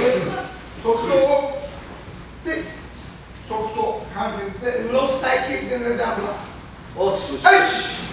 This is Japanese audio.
側走で側走関節でロスタイキックでダブル。おっし。 はい。